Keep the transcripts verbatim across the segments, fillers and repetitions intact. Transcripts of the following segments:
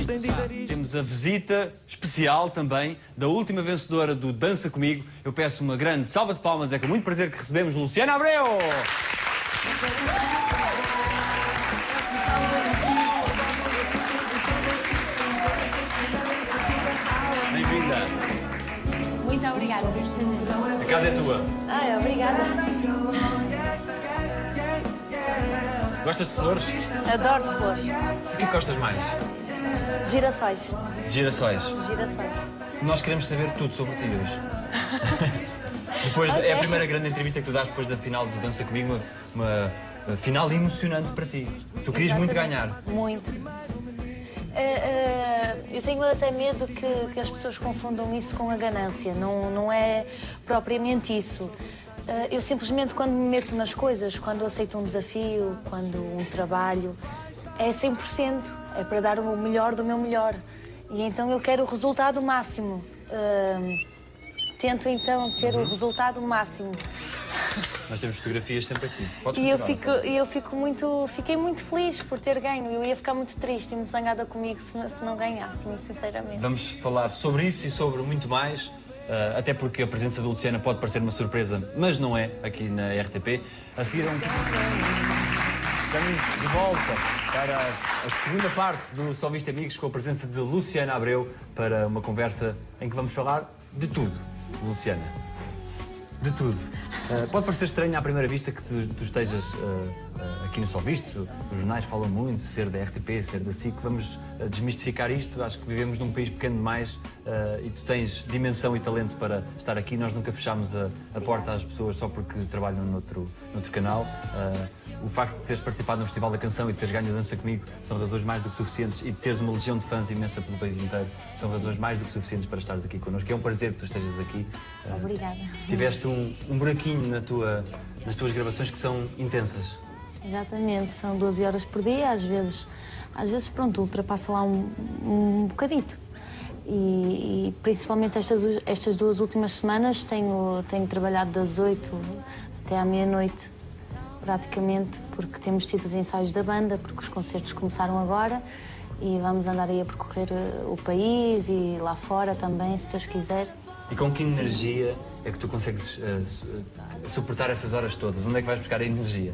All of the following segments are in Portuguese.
sem dizer isto. Temos a visita especial também da última vencedora do Dança Comigo. Eu peço uma grande salva de palmas, é com muito prazer que recebemos Luciana Abreu! Bem-vinda! Muito obrigada. A casa é tua. Ai, obrigada. Gostas de flores? Adoro flores. O que gostas mais? Girassóis. De girassóis. Girassóis. Nós queremos saber tudo sobre ti hoje. Depois, Okay. É a primeira grande entrevista que tu daste depois da final do Dança Comigo, uma, uma final emocionante para ti. Tu querias muito ganhar. Muito. Uh, uh, eu tenho até medo que, que as pessoas confundam isso com a ganância. Não, não é propriamente isso. Uh, eu simplesmente, quando me meto nas coisas, quando aceito um desafio, quando um trabalho, é cem por cento. É para dar o melhor do meu melhor. E então eu quero o resultado máximo. Uh, tento então ter uhum. o resultado máximo. Nós temos fotografias sempre aqui. Podes e eu fico, eu fico muito, fiquei muito feliz por ter ganho. Eu ia ficar muito triste e muito zangada comigo se, se não ganhasse, muito sinceramente. Vamos falar sobre isso e sobre muito mais, uh, até porque a presença da Luciana pode parecer uma surpresa, mas não é, aqui na R T P. A seguir é um... Estamos de volta para a segunda parte do Só Viste Amigos, com a presença de Luciana Abreu, para uma conversa em que vamos falar de tudo, Luciana. De tudo. Uh, pode parecer estranho à primeira vista que tu, tu estejas uh, uh, aqui no Só Viste. Os jornais falam muito, ser da R T P, ser da S I C. Vamos uh, desmistificar isto. Acho que vivemos num país pequeno demais uh, e tu tens dimensão e talento para estar aqui. Nós nunca fechámos a, a porta às pessoas só porque trabalham noutro, noutro canal. Uh, o facto de teres participado no Festival da Canção e de teres ganho a Dança Comigo são razões mais do que suficientes, e de teres uma legião de fãs imensa pelo país inteiro são razões mais do que suficientes para estares aqui connosco. É um prazer que tu estejas aqui. Uh, Obrigada. Tiveste um, um buraquinho na tua, nas tuas gravações que são intensas. Exatamente, são doze horas por dia, às vezes, às vezes pronto, ultrapassa lá um, um bocadito. E, e principalmente estas, estas duas últimas semanas tenho, tenho trabalhado das oito até à meia-noite, praticamente, porque temos tido os ensaios da banda, porque os concertos começaram agora e vamos andar aí a percorrer o país e lá fora também, se Deus quiser. E com que energia é que tu consegues uh, suportar essas horas todas? Onde é que vais buscar a energia?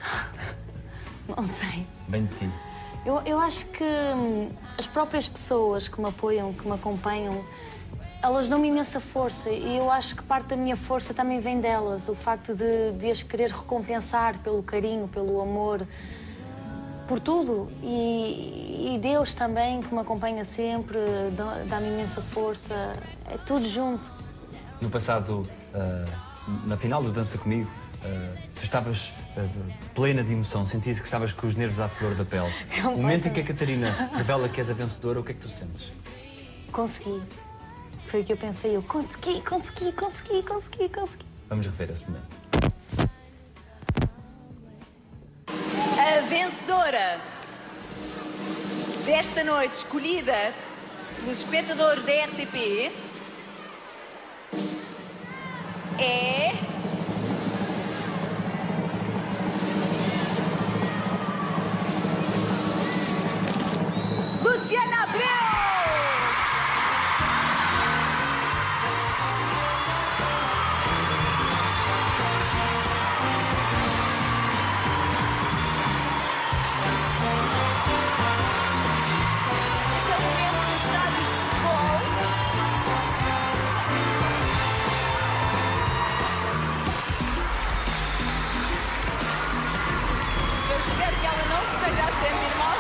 Não sei. Bem de ti. Eu, eu acho que hum, as próprias pessoas que me apoiam, que me acompanham, elas dão-me imensa força, e eu acho que parte da minha força também vem delas. O facto de, de as querer recompensar pelo carinho, pelo amor, por tudo. E, e Deus também, que me acompanha sempre, dá-me imensa força. É tudo junto. No passado, uh, na final do Dança Comigo, uh, tu estavas uh, plena de emoção, sentias que estavas com os nervos à flor da pele. O momento em que a Catarina revela que és a vencedora, o que é que tu sentes? Consegui. Foi o que eu pensei. Eu consegui, consegui, consegui, consegui, consegui. Vamos rever esse momento. A vencedora desta noite, escolhida pelos espectadores da R T P, é... Luciana Abreu! Espero que ela não esteja a sentir mal.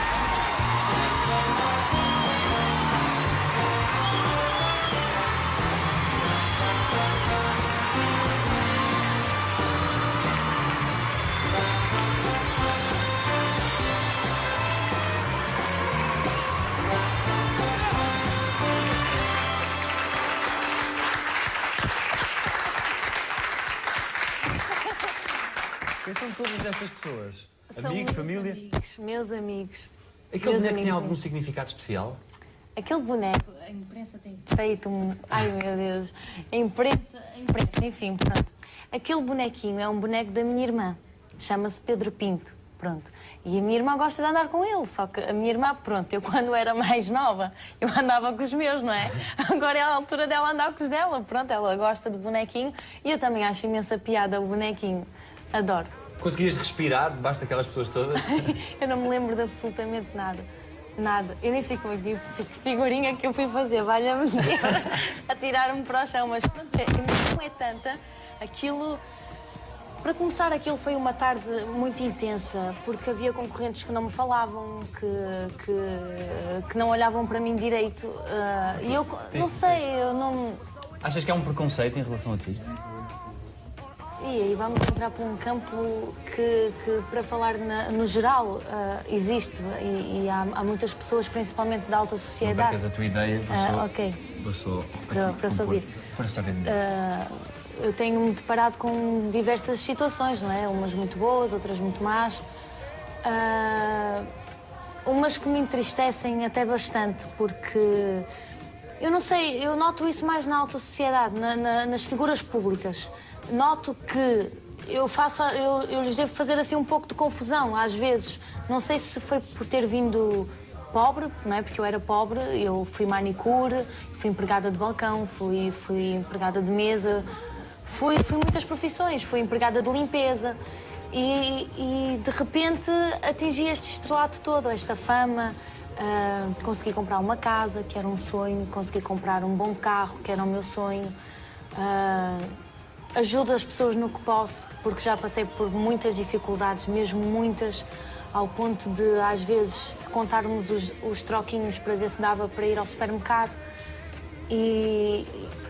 Quem são todas estas pessoas? São Amigos, meus família? Amigos, meus amigos. Aquele Meus boneco tem amigos algum mesmo. significado especial? Aquele boneco, a imprensa tem feito um... Ai, meu Deus. A imprensa, a imprensa, enfim, pronto. Aquele bonequinho é um boneco da minha irmã. Chama-se Pedro Pinto. Pronto. E a minha irmã gosta de andar com ele, só que a minha irmã, pronto, eu quando era mais nova, eu andava com os meus, não é? Agora é a altura dela andar com os dela, pronto, ela gosta de bonequinho e eu também acho imensa piada o bonequinho, adoro. Conseguias respirar debaixo daquelas pessoas todas? Eu não me lembro de absolutamente nada, nada. Eu nem sei como é que figurinha que eu fui fazer, valha-me Deus, a tirar-me para o chão, mas pronto, a emoção é tanta, aquilo... Para começar, aquilo foi uma tarde muito intensa, porque havia concorrentes que não me falavam, que, que, que não olhavam para mim direito. Uh, e eu não sei, eu não... Achas que há um preconceito em relação a ti? E aí vamos entrar para um campo que, que para falar na, no geral, uh, existe e, e há, há muitas pessoas, principalmente da alta sociedade... Não percas a tua ideia, vou só... Uh, ok. Vou só para, para saber. Para saber. Uh, eu tenho-me deparado com diversas situações, não é? Umas muito boas, outras muito más. Uh, umas que me entristecem até bastante, porque... Eu não sei, eu noto isso mais na alta sociedade, na, na, nas figuras públicas. Noto que eu faço, eu, eu lhes devo fazer assim um pouco de confusão, às vezes. Não sei se foi por ter vindo pobre, não é? Porque eu era pobre, eu fui manicure, fui empregada de balcão, fui, fui empregada de mesa, fui, fui muitas profissões, fui empregada de limpeza. E, e de repente atingi este estrelato todo, esta fama. Uh, consegui comprar uma casa, que era um sonho, consegui comprar um bom carro, que era o meu sonho. Uh, ajudo as pessoas no que posso, porque já passei por muitas dificuldades, mesmo muitas, ao ponto de, às vezes, de contarmos os, os troquinhos para ver se dava para ir ao supermercado. E,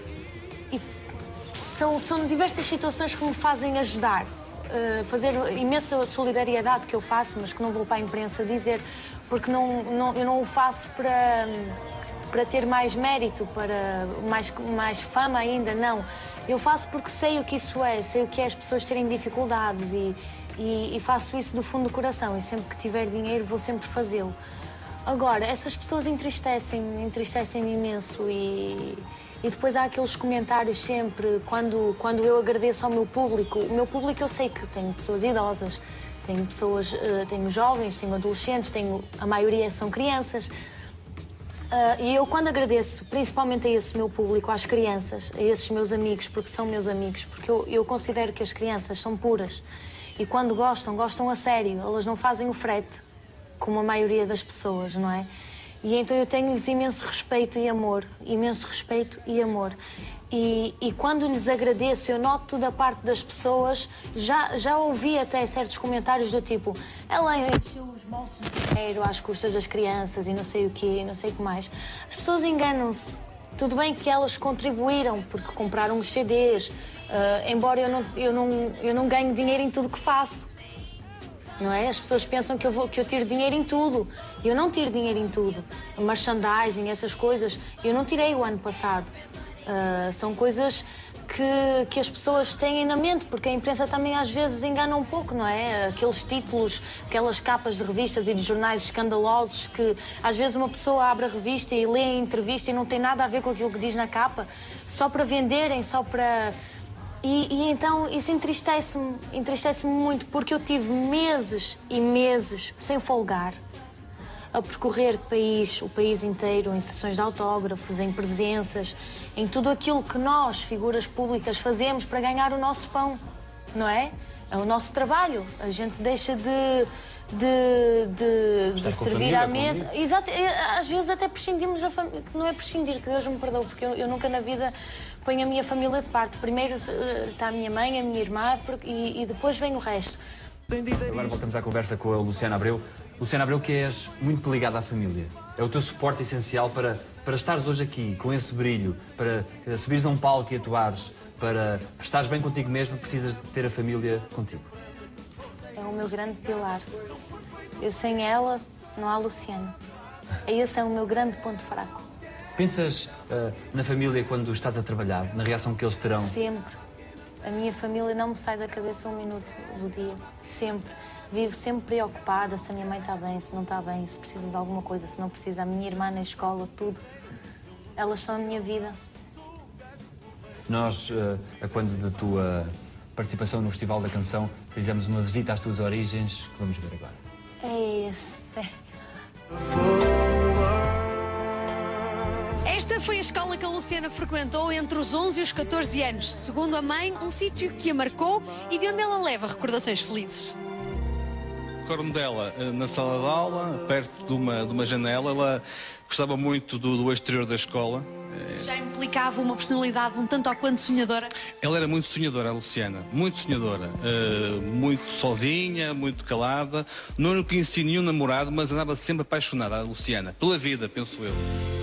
e são, são diversas situações que me fazem ajudar. Uh, fazer imensa solidariedade que eu faço, mas que não vou para a imprensa dizer, porque não, não, eu não o faço para, para ter mais mérito, para mais, mais fama ainda, não. Eu faço porque sei o que isso é, sei o que é as pessoas terem dificuldades e, e, e faço isso do fundo do coração e sempre que tiver dinheiro vou sempre fazê-lo. Agora, essas pessoas entristecem-me, entristecem-me imenso e, e depois há aqueles comentários sempre, quando, quando eu agradeço ao meu público. O meu público eu sei que tem pessoas idosas, tenho pessoas, uh, tenho jovens, tenho adolescentes, tenho, a maioria são crianças. Uh, e eu quando agradeço, principalmente a esse meu público, às crianças, a esses meus amigos, porque são meus amigos, porque eu, eu considero que as crianças são puras e quando gostam, gostam a sério, elas não fazem o frete, como a maioria das pessoas, não é? E então eu tenho-lhes imenso respeito e amor, imenso respeito e amor. E, e quando lhes agradeço, eu noto da parte das pessoas, já, já ouvi até certos comentários do tipo ela encheu os bolsos de dinheiro às custas das crianças e não sei o quê, e não sei o que mais. As pessoas enganam-se. Tudo bem que elas contribuíram porque compraram os C Ds, uh, embora eu não, eu, não, eu não ganhe dinheiro em tudo que faço. Não é? As pessoas pensam que eu, vou, que eu tiro dinheiro em tudo. Eu não tiro dinheiro em tudo. Merchandising, essas coisas, eu não tirei o ano passado. Uh, são coisas que, que as pessoas têm na mente, porque a imprensa também às vezes engana um pouco, não é? Aqueles títulos, aquelas capas de revistas e de jornais escandalosos que às vezes uma pessoa abre a revista e lê a entrevista e não tem nada a ver com aquilo que diz na capa, só para venderem, só para... E, e então isso entristece-me, entristece-me muito, porque eu tive meses e meses sem folgar, a percorrer o país, o país inteiro, em sessões de autógrafos, em presenças, em tudo aquilo que nós, figuras públicas, fazemos para ganhar o nosso pão, não é? É o nosso trabalho. A gente deixa de, de, de, de servir família, à mesa. Exato, às vezes até prescindimos da família, não é prescindir, que Deus me perdoe, porque eu, eu nunca na vida ponho a minha família de parte. Primeiro está a minha mãe, a minha irmã e, e depois vem o resto. Agora voltamos à conversa com a Luciana Abreu. Luciana Abreu, que és muito ligada à família. É o teu suporte essencial para, para estares hoje aqui, com esse brilho, para subires a um palco e atuares, para, para estares bem contigo mesmo, precisas de ter a família contigo. É o meu grande pilar. Eu sem ela, não há Luciana. Esse é o meu grande ponto fraco. Pensas uh, na família quando estás a trabalhar, na reação que eles terão? Sempre. A minha família não me sai da cabeça um minuto do dia. Sempre. Vivo sempre preocupada se a minha mãe está bem, se não está bem, se precisa de alguma coisa, se não precisa. A minha irmã na escola, tudo. Elas são a minha vida. Nós, uh, a quando da tua participação no Festival da Canção, fizemos uma visita às tuas origens, que vamos ver agora. É esse. Esta foi a escola que a Luciana frequentou entre os onze e os catorze anos. Segundo a mãe, um sítio que a marcou e de onde ela leva recordações felizes. Recordo-me dela na sala de aula, perto de uma, de uma janela. Ela gostava muito do, do exterior da escola. Isso já implicava uma personalidade um tanto ou quanto sonhadora? Ela era muito sonhadora, a Luciana, muito sonhadora. Uh, muito sozinha, muito calada. Não conhecia nenhum namorado, mas andava sempre apaixonada, a Luciana, pela vida, penso eu.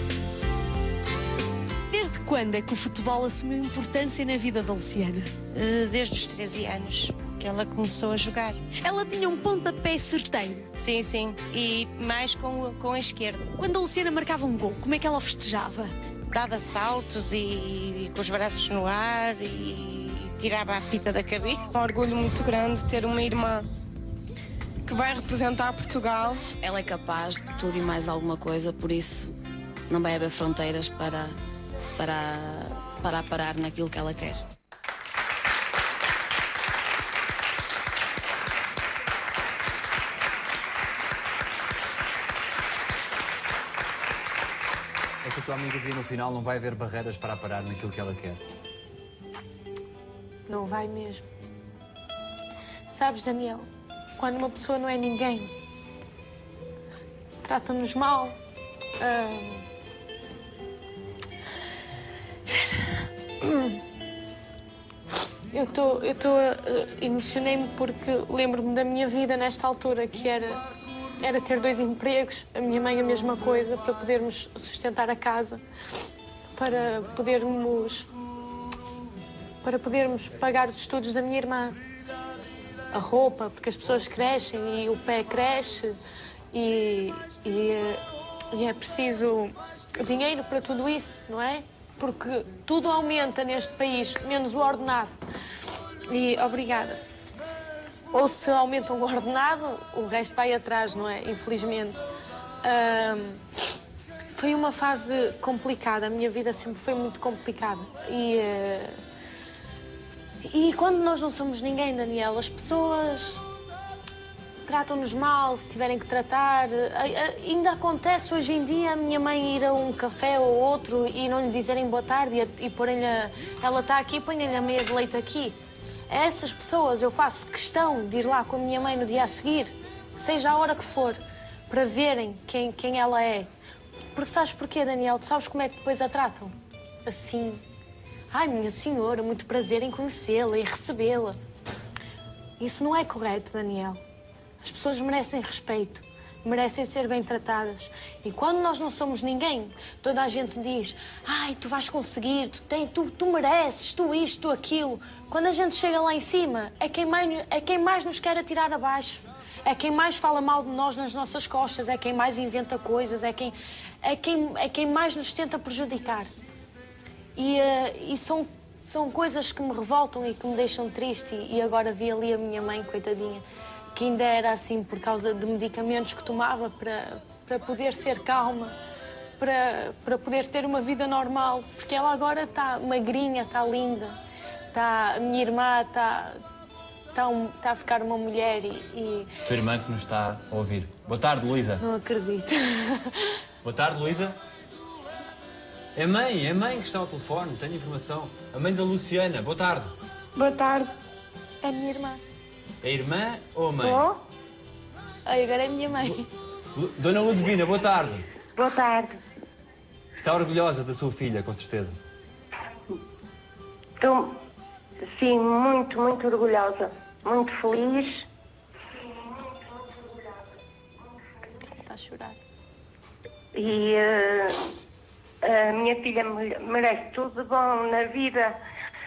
Desde quando é que o futebol assumiu importância na vida da Luciana? Desde os treze anos que ela começou a jogar. Ela tinha um pontapé certeiro. Sim, sim, e mais com, com a esquerda. Quando a Luciana marcava um gol, como é que ela festejava? Dava saltos e, e com os braços no ar e tirava a fita da cabeça. É um orgulho muito grande ter uma irmã que vai representar Portugal. Ela é capaz de tudo e mais alguma coisa, por isso não vai haver fronteiras para, para, para parar naquilo que ela quer. Esta tua amiga dizia no final, não vai haver barreiras para a parar naquilo que ela quer. Não vai mesmo. Sabes, Daniel, quando uma pessoa não é ninguém, trata-nos mal. Hum... Eu estou, eu estou, emocionei-me porque lembro-me da minha vida nesta altura, que era Era ter dois empregos, a minha mãe a mesma coisa, para podermos sustentar a casa, para podermos, para podermos pagar os estudos da minha irmã, a roupa, porque as pessoas crescem e o pé cresce e, e, e é preciso dinheiro para tudo isso, não é? Porque tudo aumenta neste país, menos o ordenado. E obrigada. Ou se aumentam o ordenado, o resto vai atrás, não é? Infelizmente. Um, foi uma fase complicada, a minha vida sempre foi muito complicada. E, uh, e quando nós não somos ninguém, Daniel, as pessoas tratam-nos mal, se tiverem que tratar. Uh, uh, ainda acontece hoje em dia a minha mãe ir a um café ou outro e não lhe dizerem boa tarde e, e porem-lhe, ela está aqui, põem-lhe a meia de leite aqui. A essas pessoas eu faço questão de ir lá com a minha mãe no dia a seguir, seja a hora que for, para verem quem, quem ela é. Porque sabes porquê, Daniel? Tu sabes como é que depois a tratam? Assim. Ai, minha senhora, muito prazer em conhecê-la e recebê-la. Isso não é correto, Daniel. As pessoas merecem respeito, merecem ser bem tratadas. E quando nós não somos ninguém, toda a gente diz: ai, tu vais conseguir, tu, tem, tu, tu mereces, tu isto, tu aquilo. Quando a gente chega lá em cima, é quem mais, é quem mais nos quer atirar abaixo. É quem mais fala mal de nós nas nossas costas, é quem mais inventa coisas, é quem, é quem, é quem mais nos tenta prejudicar. E, uh, e são, são coisas que me revoltam e que me deixam triste. E, e agora vi ali a minha mãe, coitadinha, que ainda era assim por causa de medicamentos que tomava para, para poder ser calma, para, para poder ter uma vida normal. Porque ela agora está magrinha, está linda, está, a minha irmã está, está, um, está a ficar uma mulher e, e... Tua irmã que nos está a ouvir. Boa tarde, Luísa. Não acredito. Boa tarde, Luísa. É a mãe, é a mãe que está ao telefone, tenho informação. A mãe da Luciana, boa tarde. Boa tarde. É a minha irmã. É a irmã ou a mãe? Oh? Ai, agora é a minha mãe. Dona Ludovina, boa tarde. Boa tarde. Está orgulhosa da sua filha, com certeza. Estou, sim, muito, muito orgulhosa. Muito feliz. Está a chorar. E uh, a minha filha merece tudo de bom na vida.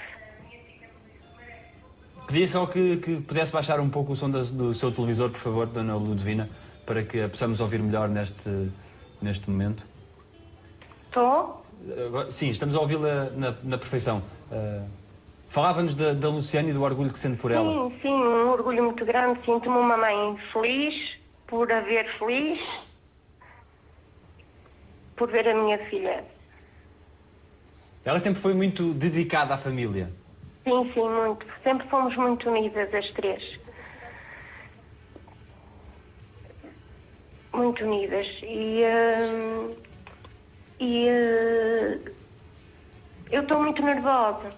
Pedia só que, que pudesse baixar um pouco o som do, do seu televisor, por favor, Dona Ludovina, para que a possamos ouvir melhor neste, neste momento. Estou? Sim, estamos a ouvi-la na, na perfeição. Uh, Falava-nos da, da Luciana e do orgulho que sente por ela. Sim, sim, um orgulho muito grande. Sinto-me uma mãe feliz, por a ver feliz, por ver a minha filha. Ela sempre foi muito dedicada à família. Sim, sim, muito. Sempre fomos muito unidas, as três. muito unidas. E, uh, e uh, eu estou muito nervosa.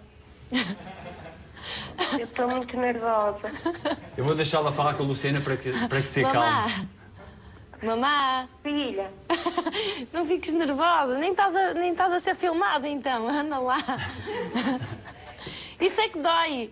Eu estou muito nervosa. Eu vou deixá-la falar com a Luciana para que, para que se acalme. Mamá! Filha! Não fiques nervosa, nem estás a, nem estás a ser filmada então, anda lá. Isso é que dói.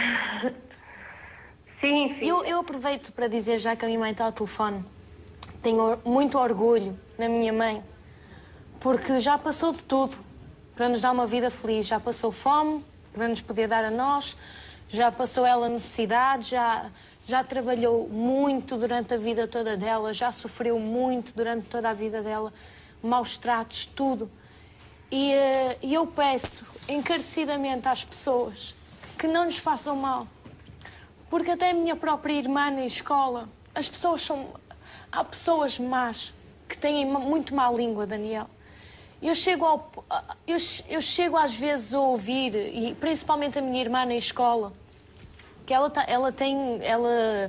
Sim, filha. Eu, eu aproveito para dizer, já que a minha mãe está ao telefone, tenho muito orgulho na minha mãe, porque já passou de tudo para nos dar uma vida feliz. Já passou fome para nos poder dar a nós, já passou ela necessidade, já... Já trabalhou muito durante a vida toda dela, já sofreu muito durante toda a vida dela, maus tratos, tudo. E uh, eu peço encarecidamente às pessoas que não nos façam mal. Porque até a minha própria irmã na escola, as pessoas são... Há pessoas más que têm muito má língua, Daniel. Eu chego, ao, eu, eu chego às vezes a ouvir, e principalmente a minha irmã na escola, que ela, tá, ela tem, ela...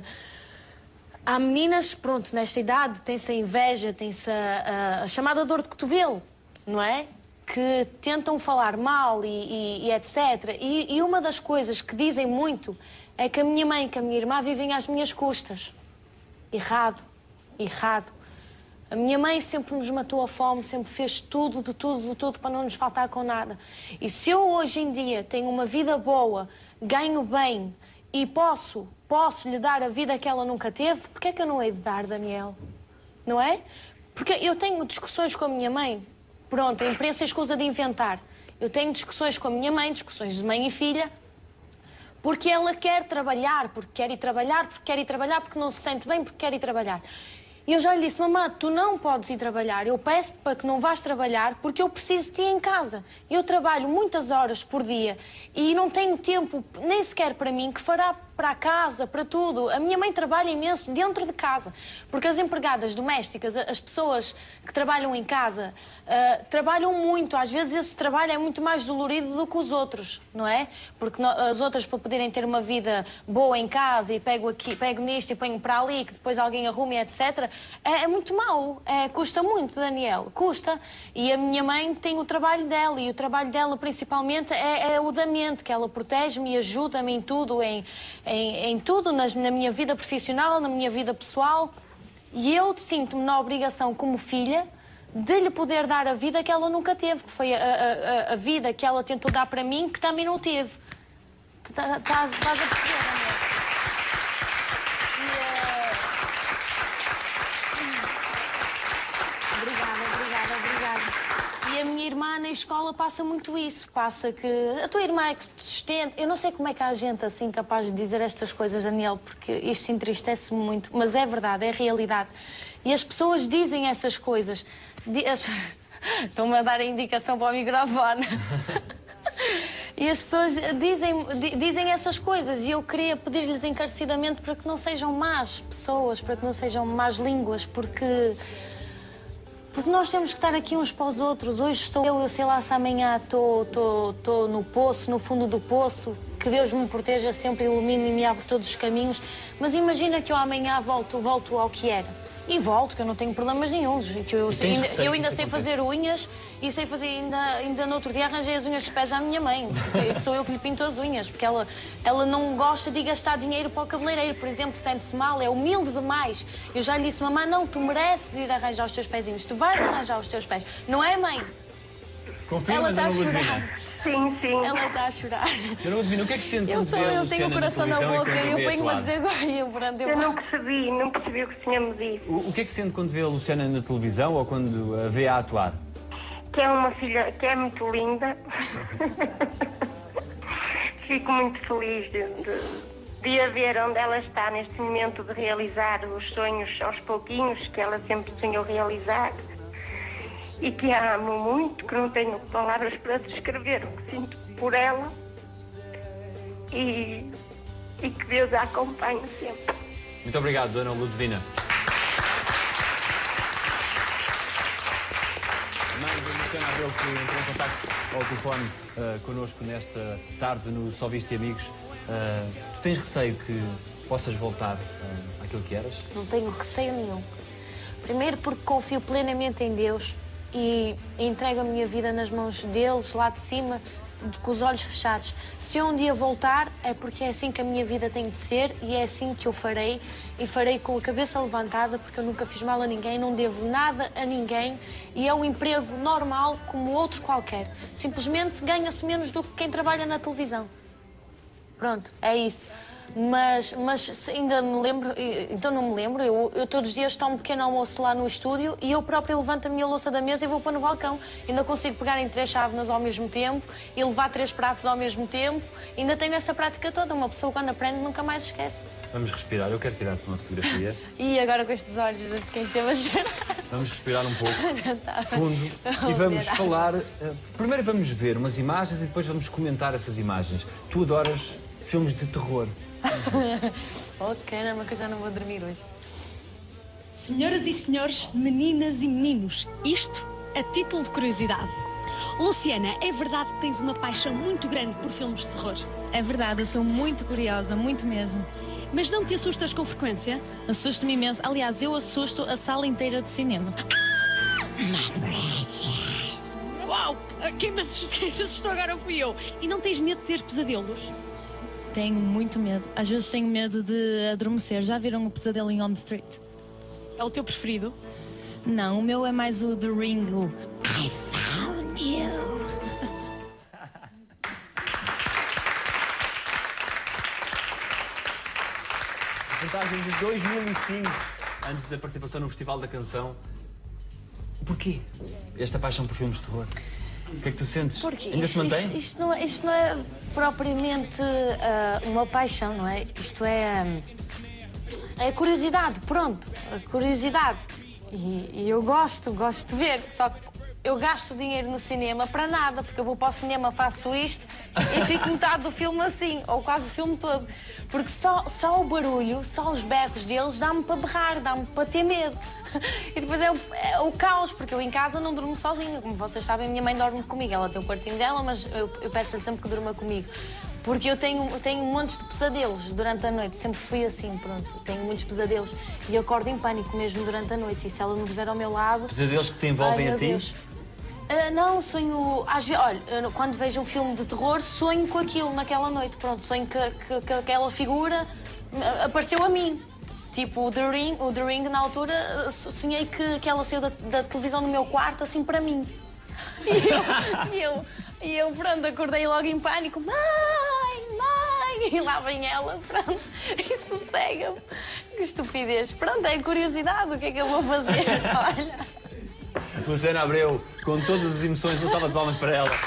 Há meninas, pronto, nesta idade, tem-se a inveja, tem-se a, a, a chamada dor de cotovelo, não é? Que tentam falar mal e, e, e etcétera. E, e uma das coisas que dizem muito é que a minha mãe e que a minha irmã vivem às minhas custas. Errado, errado. A minha mãe sempre nos matou a fome, sempre fez tudo, de tudo, de tudo, para não nos faltar com nada. E se eu hoje em dia tenho uma vida boa, ganho bem, e posso, posso lhe dar a vida que ela nunca teve, porque é que eu não hei de dar, Daniel? Não é? Porque eu tenho discussões com a minha mãe. Pronto, a imprensa escusa de inventar. Eu tenho discussões com a minha mãe, discussões de mãe e filha, porque ela quer trabalhar, porque quer ir trabalhar, porque quer ir trabalhar, porque não se sente bem, porque quer ir trabalhar. E eu já lhe disse, mamã, tu não podes ir trabalhar, eu peço-te para que não vás trabalhar porque eu preciso de ti em casa. Eu trabalho muitas horas por dia e não tenho tempo nem sequer para mim, que fará para a casa, para tudo. A minha mãe trabalha imenso dentro de casa, porque as empregadas domésticas, as pessoas que trabalham em casa, uh, trabalham muito. Às vezes esse trabalho é muito mais dolorido do que os outros, não é? Porque no, as outras, para poderem ter uma vida boa em casa e pego aqui, pego nisto e ponho para ali, que depois alguém arrume, etcétera, é, é muito mau. É, custa muito, Daniel, custa. E a minha mãe tem o trabalho dela, e o trabalho dela principalmente é, é o da mente, que ela protege-me e ajuda-me em tudo, em... Em, em tudo, nas, na minha vida profissional, na minha vida pessoal. E eu sinto-me na obrigação, como filha, de lhe poder dar a vida que ela nunca teve, que foi a, a, a, a vida que ela tentou dar para mim, que também não teve. Estás a perceber, Daniel? E, uh... Obrigada, obrigada, obrigada. E a minha irmã na escola passa muito isso, passa que a tua irmã é que te sustenta. Eu não sei como é que há gente assim capaz de dizer estas coisas, Daniel, porque isto entristece-me muito, mas é verdade, é realidade. E as pessoas dizem essas coisas. As... Estão-me a dar a indicação para o microfone. E as pessoas dizem, dizem essas coisas e eu queria pedir-lhes encarecidamente para que não sejam más pessoas, para que não sejam más línguas, porque... Porque nós temos que estar aqui uns para os outros. Hoje estou eu, eu sei lá se amanhã estou, estou, estou no poço, no fundo do poço. Que Deus me proteja sempre, ilumine e me abre todos os caminhos. Mas imagina que eu amanhã volto, volto ao que era. E volto, que eu não tenho problemas nenhuns. Que eu, ainda, eu ainda sei fazer unhas e sei fazer, ainda, ainda no outro dia arranjei as unhas dos pés à minha mãe. Sou eu que lhe pinto as unhas, porque ela, ela não gosta de gastar dinheiro para o cabeleireiro, por exemplo, sente-se mal, é humilde demais. Eu já lhe disse, mamãe, não, tu mereces ir arranjar os teus pezinhos, tu vais arranjar os teus pés. Não é, mãe? Confirma, ela está a chorar. Sim, sim. Ela está a chorar. Dona Ludovina, o que é que sente quando vê a Eu Luciana tenho o coração na, na boca e eu ponho-me a dizer... Eu, pronto, eu... eu não percebi, não percebi o que tínhamos dito. O, o que é que sente quando vê a Luciana na televisão ou quando a vê a atuar? Que é uma filha que é muito linda. Fico muito feliz de, de, de a ver onde ela está neste momento de realizar os sonhos aos pouquinhos, que ela sempre sonhou realizar. E que a amo muito, que não tenho palavras para descrever o que sinto por ela. E, e que Deus a acompanhe sempre. Muito obrigado, Dona Ludovina. Mãe da Luciana Abreu, que entrou em contacto ao telefone uh, connosco nesta tarde no Só Viste e Amigos. Uh, tu tens receio que possas voltar uh, àquilo que eras? Não tenho receio nenhum. Primeiro porque confio plenamente em Deus e entrego a minha vida nas mãos deles, lá de cima, com os olhos fechados. Se eu um dia voltar, é porque é assim que a minha vida tem de ser e é assim que eu farei. E farei com a cabeça levantada, porque eu nunca fiz mal a ninguém, não devo nada a ninguém e é um emprego normal como outro qualquer. Simplesmente ganha-se menos do que quem trabalha na televisão. Pronto, é isso. Mas, mas ainda me lembro, então não me lembro, eu, eu todos os dias estou um pequeno almoço lá no estúdio e eu própria levanto a minha louça da mesa e vou pôr no balcão. Ainda consigo pegar em três chávenas ao mesmo tempo e levar três pratos ao mesmo tempo. Ainda tenho essa prática toda, uma pessoa quando aprende nunca mais esquece. Vamos respirar, eu quero tirar-te uma fotografia. E agora com estes olhos, eu fiquei sempre a chorar. Vamos respirar um pouco, fundo, e vamos falar... Uh, primeiro vamos ver umas imagens e depois vamos comentar essas imagens. Tu adoras filmes de terror. Oh, caramba, que eu já não vou dormir hoje. Senhoras e senhores, meninas e meninos, isto a título de curiosidade. Luciana, é verdade que tens uma paixão muito grande por filmes de terror? É verdade, eu sou muito curiosa, muito mesmo. Mas não te assustas com frequência? Assusto-me imenso. Aliás, eu assusto a sala inteira do cinema. Uau! Quem me assustou agora fui eu. E não tens medo de ter pesadelos? Tenho muito medo. Às vezes tenho medo de adormecer. Já viram o Pesadelo em Elm Street? É o teu preferido? Não, o meu é mais o The Ring, o I Found You. Reportagem de dois mil e cinco, antes da participação no Festival da Canção. Porquê esta paixão por filmes de terror? O que é que tu sentes? Porque Ainda isto, se mantém? Isto, isto, não é, isto não é propriamente uh, uma paixão, não é? Isto é, um, é curiosidade, pronto, a curiosidade. E, e eu gosto, gosto de ver, só que eu gasto dinheiro no cinema para nada, porque eu vou para o cinema, faço isto e fico metade do filme assim, ou quase o filme todo. Porque só, só o barulho, só os berros deles dá-me para berrar, dá-me para ter medo. E depois é o, é o caos, porque eu em casa não durmo sozinha. Como vocês sabem, a minha mãe dorme comigo, ela tem o quartinho dela, mas eu, eu peço-lhe sempre que durma comigo. Porque eu tenho, tenho montes de pesadelos durante a noite, sempre fui assim, pronto. Tenho muitos pesadelos e acordo em pânico mesmo durante a noite. E se ela não estiver ao meu lado... Pesadelos que te envolvem ai, a ti? Deus. Uh, não, sonho... Às vezes, olha, quando vejo um filme de terror, sonho com aquilo naquela noite. Pronto, sonho que, que, que aquela figura apareceu a mim. Tipo, o The Ring, o The Ring na altura, sonhei que, que ela saiu da, da televisão no meu quarto, assim, para mim. E eu, e eu, e eu, pronto, acordei logo em pânico. Mãe, mãe! E lá vem ela, pronto, e sossega-me. Que estupidez. Pronto, é curiosidade, o que é que eu vou fazer? Olha... Luciana Abreu, com todas as emoções, uma salva de palmas para ela.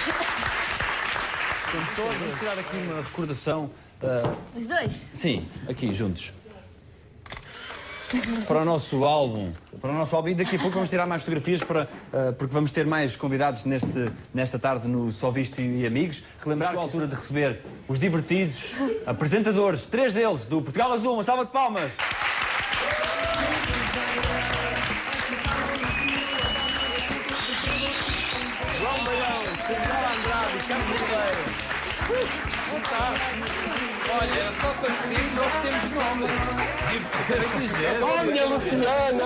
Com todas, vamos tirar aqui uma recordação. Uh... Os dois? Sim, aqui, juntos. Para o nosso álbum. Para o nosso álbum. E daqui a pouco vamos tirar mais fotografias, para, uh, porque vamos ter mais convidados neste, nesta tarde no Só Visto e Amigos. Relembrar a altura de receber os divertidos apresentadores, três deles, do Portugal Azul. Uma salva de palmas. Olha, era só para dizer que nós temos nome. Olha, Luciana!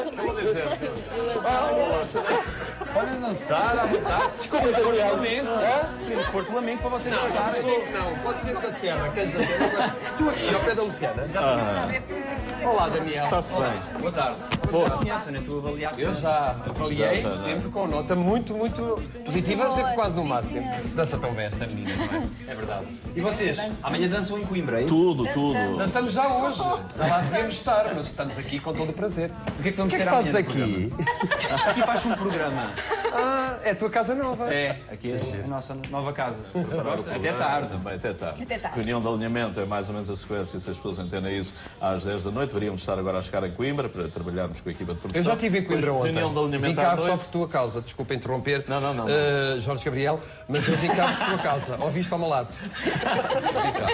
Podem dançar à vontade. Desculpa, Flamengo. Podemos pôr Flamengo para vocês dançarem. Não, pode ser da Serra. Estou aqui ao pé da Luciana. Exatamente. Olá, Daniel. Está-se bem. Boa tarde. Boa. Conhece, né? Tu avaliaste? Eu já avaliei, sempre com nota muito, muito positiva, sempre quase no máximo. Dança tão bem esta menina, não é? É verdade. E vocês? Amanhã dançam em Coimbra, é isso? Tudo, tudo. Dançamos já hoje. Lá devemos estar, mas estamos aqui com todo o prazer. O que é que vamos ter amanhã? O que é que fazes aqui? Aqui faz um programa. Ah, é a tua casa nova. É, aqui é a nossa nova casa. Até tarde. Também, até tarde. Até tarde. Reunião de alinhamento é mais ou menos a sequência, se as pessoas entendem isso, às dez da noite. Deveríamos estar agora a chegar em Coimbra para trabalharmos com a equipa de produção. Eu já estive em Coimbra Depois, ontem. reunião de alinhamento vim cá à noite. só por tua causa, desculpa interromper. Não, não, não. Uh, Jorge Gabriel, mas eu vim cá por tua causa. Ouviste ao malato? Vim cá.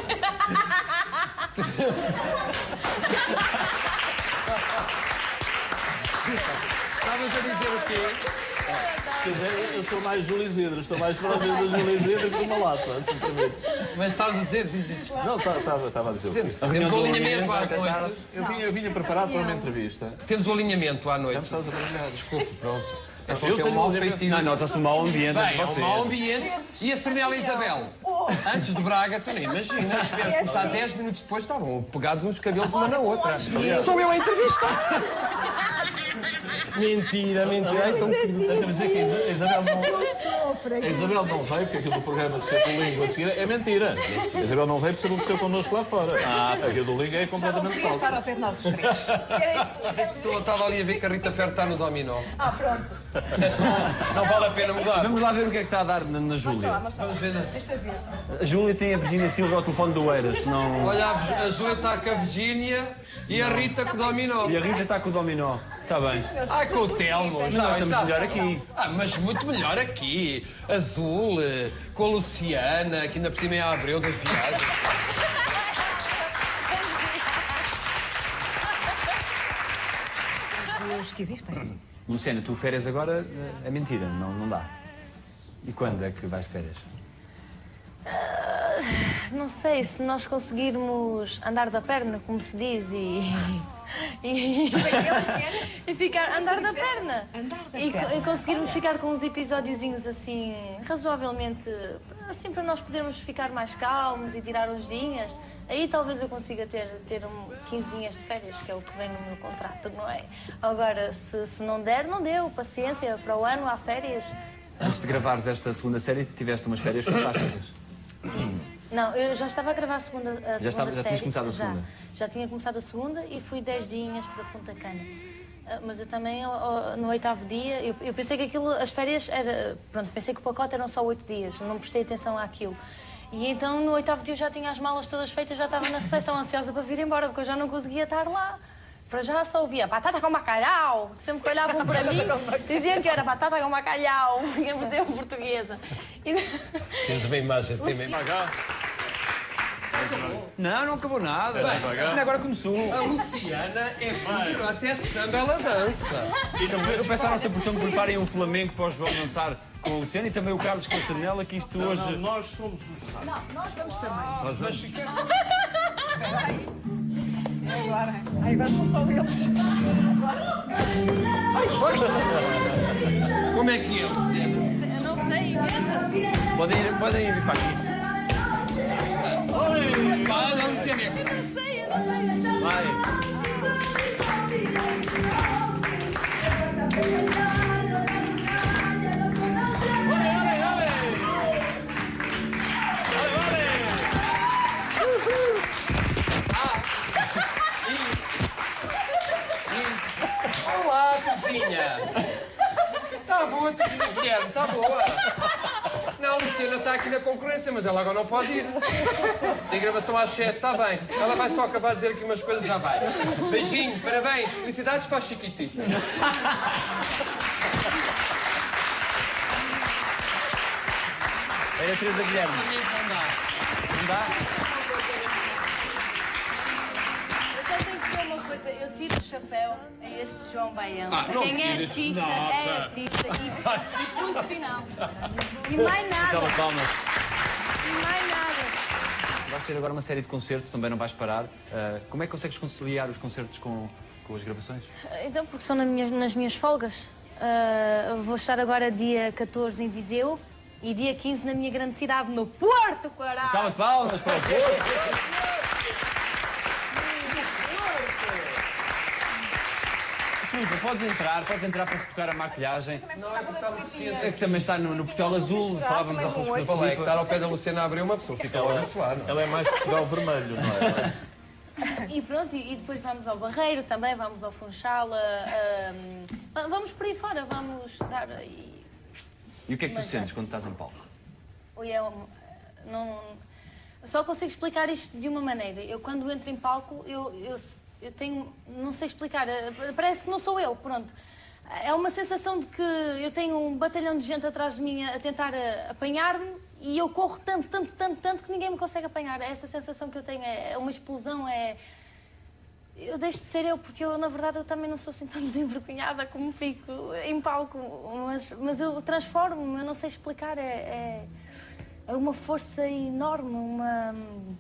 Estavas a dizer o quê? Eu sou mais Júlio Isidro, estou mais próximo do Júlio Isidro que do Malato, se me permites. Mas estavas a dizer, dizes. Não, estava a dizer o quê? Temos o alinhamento à noite. Eu vinha, eu vinha preparado para uma entrevista. Temos o alinhamento à noite. Já me estás a baralhar. Desculpe, pronto. Eu Então, tenho um mau um feitio. Não, nota-se um mau ambiente Bem, entre é um vocês. mau ambiente. E a Samuel Isabel, antes do Braga, tu nem imaginas, tivemos começar dez minutos depois, estavam pegados uns cabelos uma na outra. Sou eu a entrevistar. Mentira, mentira. Então, deixa-me dizer que a Isabel não... A Isabel não veio, porque aquilo do programa ser do Lingo a seguir é mentira. A Isabel não veio porque se aconteceu connosco lá fora. Ah, aquilo do Lingo é completamente falso. estar ao pé de nós os três. Eu estava ali a ver que a Rita Ferro está no dominó. Ah, pronto. Não vale a pena mudar. Vamos lá ver o que é que está a dar na, na Júlia. Vamos ver. Deixa ver. A Júlia tem a Virgínia Silva ao telefone do Eiras. Não... Olha, a a Júlia está com a Virgínia e a Rita com o dominó. E a Rita está com o dominó. Está bem. Ai, com o Telmo. Mas já- nós estamos já- melhor aqui. Ah, mas muito melhor aqui. Azul, eh, com a Luciana, que ainda por cima é a Abreu das viagens. Os que existem. Luciana, tu férias agora é mentira, não, não dá. E quando é que vais de férias? Ah, não sei, se nós conseguirmos andar da perna, como se diz, e. e, e ficar. Andar da perna! Andar da E, perna. e conseguirmos ficar com uns episódiozinhos assim, razoavelmente. Assim, para nós podermos ficar mais calmos e tirar uns dias. Aí talvez eu consiga ter, ter um quinze dias de férias, que é o que vem no meu contrato, não é? Agora, se, se não der, não deu. Paciência, para o ano há férias. Antes de gravares esta segunda série, tiveste umas férias fantásticas. Não, eu já estava a gravar a segunda, a segunda Já estava- já série. tinhas começado a segunda? Já, já tinha começado a segunda e fui dez dias para Punta Cana. Ah, Mas eu também, ó, ó, no oitavo dia, eu, eu pensei que aquilo, as férias, era, pronto, pensei que o pacote eram só oito dias, não prestei atenção àquilo. E então, no oitavo dia, eu já tinha as malas todas feitas, já estava na recepção ansiosa para vir embora, porque eu já não conseguia estar lá. Para já só ouvia batata com bacalhau, que sempre que olhavam para mim, diziam que era batata com bacalhau, porque eu ser portuguesa. E... Tens uma imagem, tem uma imagem. Não, não acabou nada. Bem, Ainda agora começou. A Luciana é filha, até samba ela dança. E também, eu peço à nossa produção que preparem um flamenco para o João dançar com a Luciana e também o Carlos com a Sanela, que isto hoje... Não, nós somos os ratos. Não, nós vamos também. Nós vamos... Espera aí. Agora, ai, agora são só eles. Agora. Como é que é, Luciana? Eu não sei, inventa-se. Podem ir, podem ir para aqui. Vai, a Luciana é que sabe. Eu não sei, eu não sei. Vai. Olá, Terezinha. Está boa, Terezinha Guilherme, está boa. Não, a Luciana está aqui na concorrência, mas ela agora não pode ir. Tem gravação às sete, está bem. Ela vai só acabar de dizer aqui umas coisas, já vai. Beijinho, parabéns, felicidades para a Chiquitita. Era a Teresa Guilherme. Não dá. Não dá? Eu só tenho que dizer uma coisa, eu tiro o chapéu a este João Baião. Ah, não Quem é tires artista nada. é artista e, e ponto final. E mais nada. Salva de palmas. E mais nada. Vais ter agora uma série de concertos, também não vais parar. Uh, como é que consegues conciliar os concertos com, com as gravações? Então, porque são nas minhas, nas minhas folgas. Ah, vou estar agora dia catorze em Viseu e dia quinze na minha grande cidade, no Porto, caralho. Salva de palmas para o Porto. Filipe, podes entrar, podes entrar para retocar a maquilhagem. Não, é porque está muito quente. É que também está no, no Portal Azul, falávamos há pouco da Falei que Filipe. estar ao pé da Luciana Abreu, uma pessoa fica logo a suar. não é? Ela é mais Portugal vermelho, não é? E pronto, e, e depois vamos ao Barreiro também, vamos ao Funchal, ah, ah, vamos por aí fora, vamos dar... E, E o que é que tu Mas, sentes quando estás em palco? Oi, é um- não, só consigo explicar isto de uma maneira. Eu, quando entro em palco, eu, eu, eu tenho... Não sei explicar. eh, Parece que não sou eu, pronto. É uma sensação de que eu tenho um batalhão de gente atrás de mim a a tentar eh, apanhar-me e eu corro tanto, tanto, tanto, tanto que ninguém me consegue apanhar. É essa sensação que eu tenho. É é uma explosão, é... Eu deixo de ser eu, porque eu, na verdade, eu também não sou assim tão desenvergonhada como fico em palco, mas, mas eu transformo-me, eu não sei explicar, é, é, é uma força enorme, uma...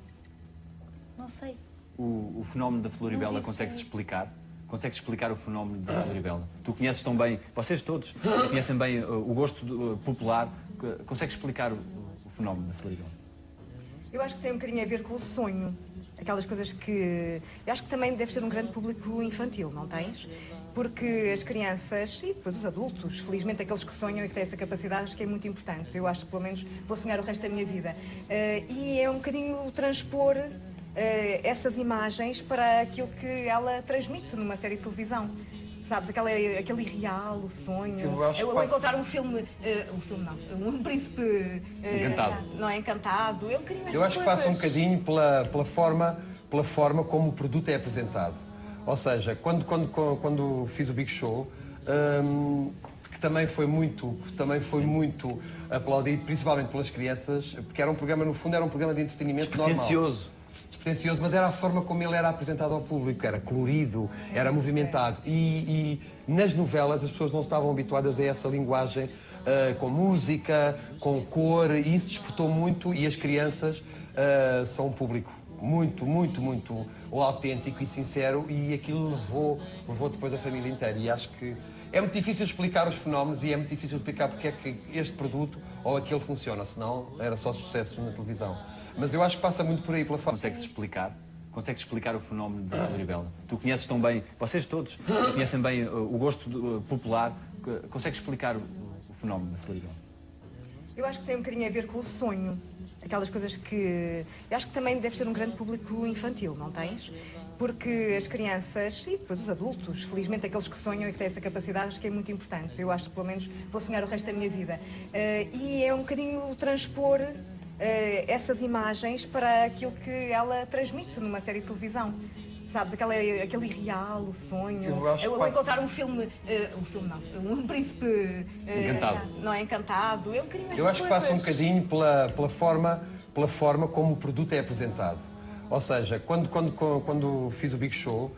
não sei. O, o fenómeno da Floribela consegue-se explicar? Consegues explicar o fenómeno da Floribela? Tu conheces tão bem, vocês todos conhecem bem o gosto do, uh, popular, consegues explicar o, o fenómeno da Floribela? Eu acho que tem um bocadinho a ver com o sonho. Aquelas coisas que... Eu acho que também deve ser um grande público infantil, não tens? Porque as crianças e depois os adultos, felizmente aqueles que sonham e que têm essa capacidade, acho que é muito importante. Eu acho que pelo menos vou sonhar o resto da minha vida. Uh, e é um bocadinho transpor uh, essas imagens para aquilo que ela transmite numa série de televisão. Sabes, aquela, aquele irreal, o sonho. Eu acho que Ou quase... encontrar um filme, uh, um filme não, um príncipe uh, encantado. Não é encantado. É um bocadinho Eu acho que passa um bocadinho pela, pela, forma, pela forma como o produto é apresentado. Ou seja, quando, quando, quando fiz o Big Show, hum, que também foi muito, também foi muito aplaudido, principalmente pelas crianças, porque era um programa, no fundo, era um programa de entretenimento normal. Despretensioso. Despretensioso, mas era a forma como ele era apresentado ao público, era colorido, era movimentado. E, e nas novelas as pessoas não estavam habituadas a essa linguagem uh, com música, com cor, e isso despertou muito, e as crianças uh, são um público muito, muito, muito autêntico e sincero, e aquilo levou, levou depois a família inteira. E acho que é muito difícil explicar os fenómenos e é muito difícil explicar porque é que este produto ou aquele funciona, senão era só sucesso na televisão. Mas eu acho que passa muito por aí, pela forma. Consegue-se explicar? Consegues explicar o fenómeno da Floribela? Tu conheces tão bem, vocês todos conhecem bem o gosto do, popular, consegues explicar o, o fenómeno da Floribela? Eu acho que tem um bocadinho a ver com o sonho. Aquelas coisas que... Eu acho que também deve ser um grande público infantil, não tens? Porque as crianças e depois os adultos, felizmente aqueles que sonham e que têm essa capacidade, acho que é muito importante. Eu acho que pelo menos vou sonhar o resto da minha vida. Uh, e é um bocadinho transpor uh, essas imagens para aquilo que ela transmite numa série de televisão. Sabes, aquela, aquele irreal, o sonho. Eu acho que Ou quase... encontrar um filme, uh, um filme não, um príncipe uh, encantado. Não é encantado. É um bocadinho Eu acho que passa um coisas. bocadinho pela, pela, forma, pela forma como o produto é apresentado. Ou seja, quando, quando, quando fiz o Big Show,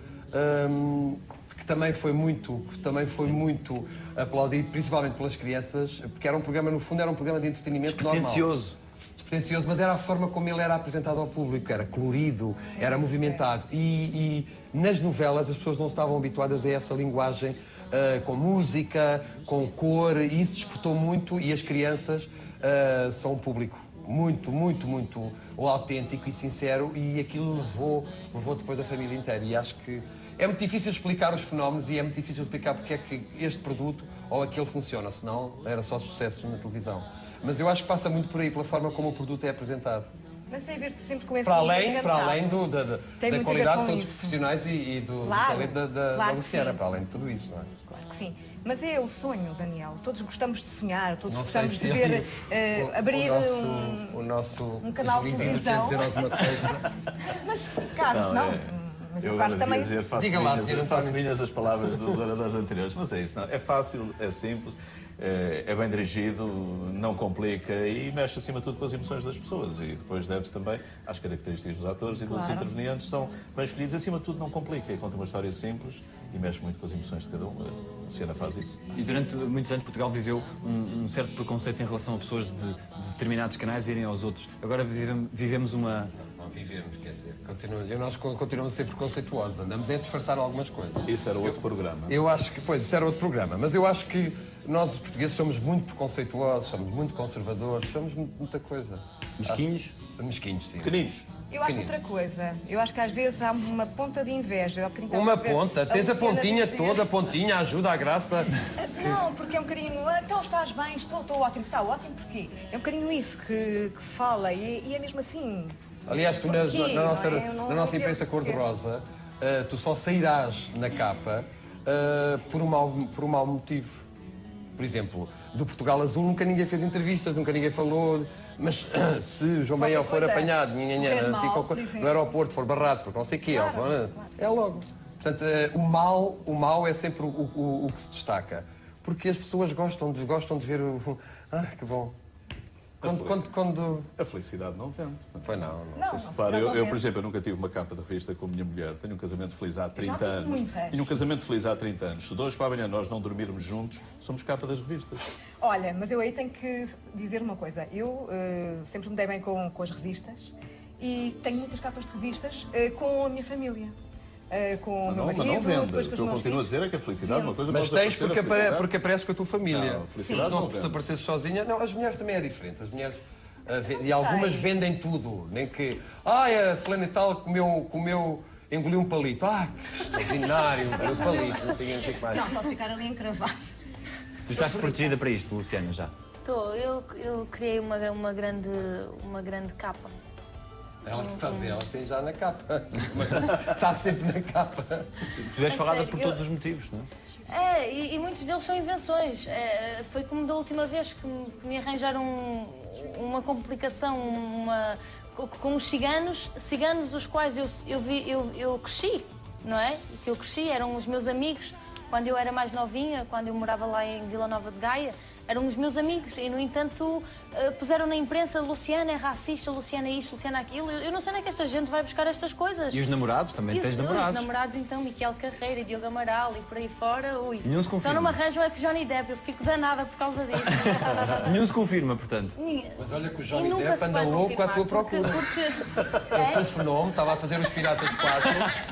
hum, que também foi muito, que também foi muito aplaudido, principalmente pelas crianças, porque era um programa, no fundo, era um programa de entretenimento normal. Despretensioso. Despretensioso, mas era a forma como ele era apresentado ao público, era colorido, era movimentado. E, e nas novelas as pessoas não estavam habituadas a essa linguagem uh, com música, com cor, e isso despertou muito, e as crianças uh, são um público muito, muito, muito autêntico e sincero, e aquilo levou, levou depois a família inteira. E acho que é muito difícil explicar os fenómenos e é muito difícil explicar porque é que este produto ou aquele funciona, senão era só sucesso na televisão. Mas eu acho que passa muito por aí, pela forma como o produto é apresentado. Mas tem a ver sempre com esse Para além, para além do, da, da, da qualidade de todos isso. os profissionais e, e do, Claro, do talento da, da, claro da Luciana, sim. para além de tudo isso, não é? Claro que sim. Mas é o sonho, Daniel. Todos gostamos de sonhar, todos Não sei gostamos se de ver, o, uh, abrir o nosso, um, o nosso um canal de juiz ainda televisão. quer dizer alguma coisa. Mas, Carlos, não. Não, é... Mas eu o Carlos também... dizer, faço Diga lá, minhas, senhor faço António. minhas as palavras dos oradores anteriores, mas é isso, não. É fácil, é simples, é, é bem dirigido, não complica e mexe acima de tudo com as emoções das pessoas e depois deve-se também às características dos atores e dos Claro. intervenientes, são bem escolhidos, acima de tudo não complica e conta uma história simples e mexe muito com as emoções de cada um. A Luciana faz isso. E durante muitos anos Portugal viveu um, um certo preconceito em relação a pessoas de, de determinados canais irem aos outros. Agora vivem, vivemos uma... Não vivemos, quer dizer, continua, eu, nós continuamos a ser preconceituosos, andamos a disfarçar algumas coisas. Isso era outro programa. Eu acho que, pois, isso era outro programa, mas eu acho que nós, os portugueses, somos muito preconceituosos, somos muito conservadores, somos muita coisa. Mesquinhos? Acho, mesquinhos, sim. Pequeninos. Eu acho Pequeninos. outra coisa. Eu acho que às vezes há uma ponta de inveja. Uma ponta? Tens a Luciana pontinha dizer- toda, a pontinha, ajuda, a graça. Não, porque é um bocadinho... "Ah, então estás bem, estou, estou ótimo. Está ótimo porquê? É um bocadinho isso que, que se fala e, e é mesmo assim. Aliás, tu na, Porquê, na nossa, não é? Eu não- na nossa não imprensa entendo porquê. cor-de-rosa, uh, tu só sairás na capa uh, por, um mau, por um mau motivo. Por exemplo, do Portugal Azul nunca ninguém fez entrevistas, nunca ninguém falou, mas se o João Só Baião uma for coisa, apanhado um nhanhanhã, grande assim, mal, qualquer- por exemplo. no aeroporto, for barrado porque não sei o quê, Claro, ou- claro. é logo. Portanto, uh, o, mal, o mal é sempre o, o, o que se destaca, porque as pessoas gostam de, gostam de ver o... Ah, que bom. Quando, quando, quando... A felicidade não vende. Pois não. não. Não, Não se não, repara, não eu, eu, vende. por exemplo, eu nunca tive uma capa de revista com a minha mulher. Tenho um casamento feliz há trinta tive anos. muitas. Tenho um casamento feliz há trinta anos. Se de hoje para amanhã nós não dormirmos juntos, somos capa das revistas. Olha, mas eu aí tenho que dizer uma coisa. Eu uh, sempre me dei bem com, com as revistas e tenho muitas capas de revistas uh, com a minha família. Uh, com o meu Não, mas marido, não vende. depois O com que os eu meus continuo a filhos. dizer é que a felicidade é uma coisa Mas pode tens aparecer, porque, a apare, felicidade- porque aparece com a tua família. Não, a felicidade se não, não se vende. aparecesse sozinha... Não, as mulheres também é diferente. As mulheres... uh, ve- e algumas vendem tudo. Nem que... Ai, a fulana e tal comeu, comeu... Engoliu um palito. Ah, que extraordinário. Engoliu um palito. Não sei o que, não sei o que mais. Não, só se ficar ali encravado. Tu estás protegida para isto, Luciana, já? Estou, eu, eu criei uma, uma, grande, uma grande capa. Ela que estás a ver, ela tem já na capa. Está sempre na capa. Tu és A falada sério, por eu- todos os motivos, não é? É, e, e muitos deles são invenções. É, foi como da última vez que me, que me arranjaram um- uma complicação uma, com, com os ciganos, ciganos os quais eu, eu, vi, eu, eu cresci, não é? Que eu cresci, eram os meus amigos quando eu era mais novinha, quando eu morava lá em Vila Nova de Gaia. Eram os meus amigos e, no entanto, eh, puseram na imprensa Luciana é racista, Luciana é isto, Luciana é aquilo. Eu, eu não sei onde é que esta gente vai buscar estas coisas. E os namorados? Também E tens os, namorados. Os namorados, então, Miquel Carreira e Diogo Amaral e por aí fora. Ui. Nenhum se Só confirma. não me arranjam é que Johnny Depp, eu fico danada por causa disso. Nenhum se confirma, portanto. Ninguém- Mas olha que o E Johnny nunca Depp se anda vai louco à tua confirmar, procura. Porque, porque, Ele é, telefonou-me, estava a fazer os Piratas quatro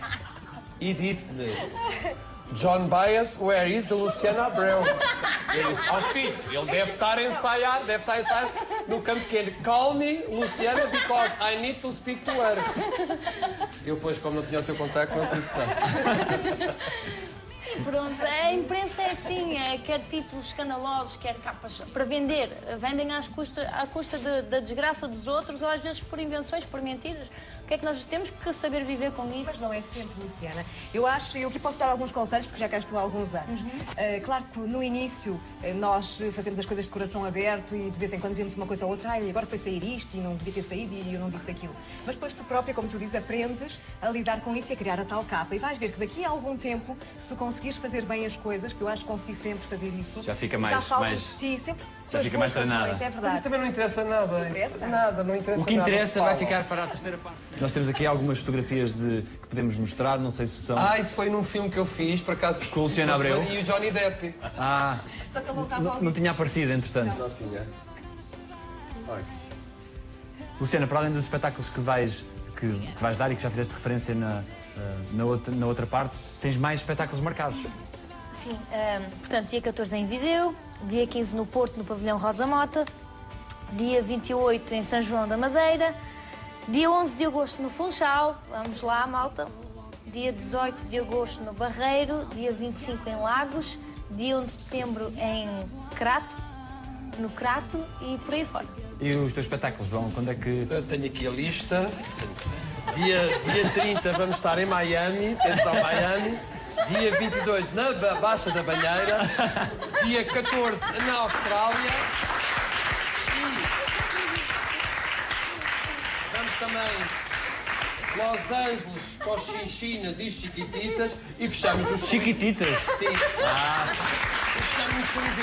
e disse-me: John Baez, where is a Luciana Abreu? E eu disse: oh filho, ele deve estar a ensaiar, deve estar a ensaiar no campo pequeno. Call me, Luciana, because I need to speak to her. Eu, depois, como não tinha o teu contacto, não disse nada. pronto, a imprensa é assim, é, quer títulos escandalosos, quer capas para vender. Vendem às custa, à custa de- da desgraça dos outros ou às vezes por invenções, por mentiras. O que é que nós temos que saber viver com isso? Mas não é sempre, Luciana. Eu acho, e eu aqui posso dar alguns conselhos, porque já cá estou há alguns anos. Uh, claro que no início uh, nós fazemos as coisas de coração aberto e de vez em quando vemos uma coisa ou outra, ai, agora foi sair isto e não devia ter saído e eu não disse aquilo. Mas depois tu própria, como tu dizes, aprendes a lidar com isso e a criar a tal capa. E vais ver que daqui a algum tempo, se tu conseguires fazer bem as coisas, que eu acho que consegui sempre fazer isso, Já fica já mais- falas mais- de ti, sempre já das fica mais boas razões, treinada. É Mas verdade. isso também não interessa nada. Isso- Interessa? Nada, não interessa O que nada. interessa vai Fala. ficar para a terceira parte. Nós temos aqui algumas fotografias de, que podemos mostrar, não sei se são... Ah, isso foi num filme que eu fiz, por acaso. Com o Luciano Abreu. E o Johnny Depp. Ah, Só que ele voltava não, ali. não tinha aparecido, entretanto. Não tinha. Olha. Luciana, para além dos espetáculos que vais, que, que vais dar e que já fizeste referência na, eh, na, outra, na outra parte, tens mais espetáculos marcados. Sim, ahm, portanto, dia catorze em Viseu, dia quinze no Porto, no Pavilhão Rosa Mota, dia vinte e oito em São João da Madeira, dia onze de agosto no Funchal, vamos lá, malta, dia dezoito de agosto no Barreiro, dia vinte e cinco em Lagos, dia um de setembro em Crato, no Crato e por aí fora. E os teus espetáculos, vão? Quando é que... Eu tenho aqui a lista. Dia, dia trinta vamos estar em Miami, atenção Miami. Dia vinte e dois na Ba- Baixa da Banheira. Dia catorze na Austrália. E vamos também Los Angeles, Cochinchinas e Chiquititas. E fechamos nos Chiquititas? Sim. Ah. E fechamos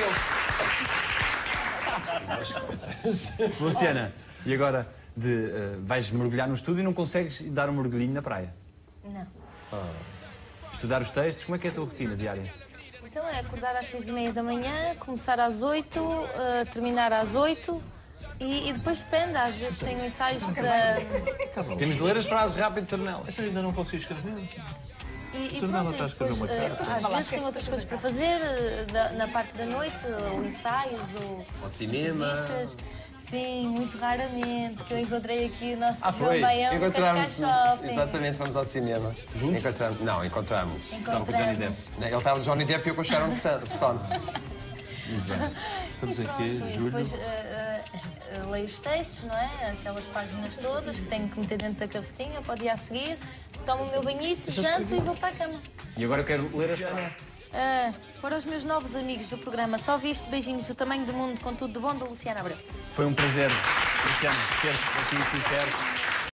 nos Coliseus. Luciana, e agora de, eh, vais mergulhar no estúdio e não consegues dar um mergulhinho na praia? Não. Estudar os textos, como é que é a tua rotina diária? Então é acordar às seis e meia da manhã, começar às oito, uh, terminar às oito e, e depois depende, às vezes tenho ensaios para... Temos de ler as frases rápido, Sarnela. Eu ainda não consigo escrever. E, e Sarnela pronto, está a e escrever depois, uma eh, carta. às vezes tenho outras coisas para fazer, eh, da- na parte da noite, ou ensaios, ou Ao cinema. entrevistas. Sim, muito raramente, que eu encontrei aqui o nosso Ah, João foi? Baião no Encontramos. Cascais Shopping. Exatamente, vamos ao cinema. Juntos? Encontramos. Não, encontramos. Estava com o Johnny Depp. Ele estava com Johnny Depp e eu com Sharon Stone. Muito bem. Estamos E aqui, pronto, e julho. depois eh, eh, leio os textos, não é? Aquelas páginas todas que tenho que meter dentro da cabecinha para o dia a seguir. Tomo o meu banhito, janto e vou para a cama. E agora eu quero ler as frases. Ah, para os meus novos amigos do programa Só Visto, beijinhos do tamanho do mundo, com tudo de bom, da Luciana Abreu. Foi um prazer, Luciana, ter-te aqui sincero.